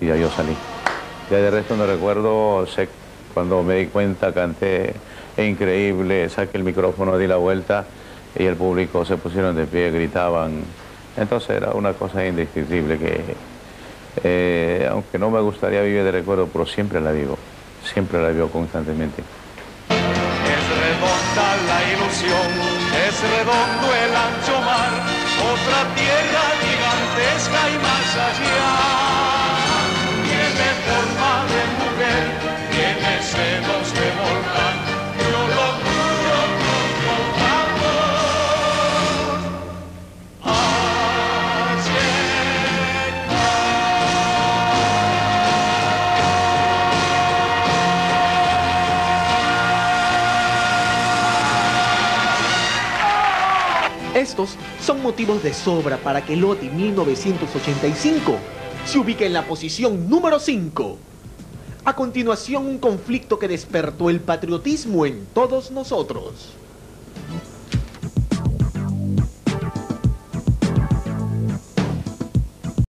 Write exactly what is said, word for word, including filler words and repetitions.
y ya yo salí. Ya de resto no recuerdo, sé, cuando me di cuenta canté increíble, saqué el micrófono, di la vuelta y el público se pusieron de pie, gritaban. Entonces era una cosa indescriptible que, eh, aunque no me gustaría vivir de recuerdo, pero siempre la vivo, siempre la vivo constantemente. Es redonda la ilusión, es redondo el ancho mar, otra tierra gigantesca y más allá. Tiene forma de mujer, tiene senos de volcán, yo lo juro con amor. Así Estos son motivos de sobra para que Loti mil novecientos ochenta y cinco se ubique en la posición número cinco. A continuación, un conflicto que despertó el patriotismo en todos nosotros.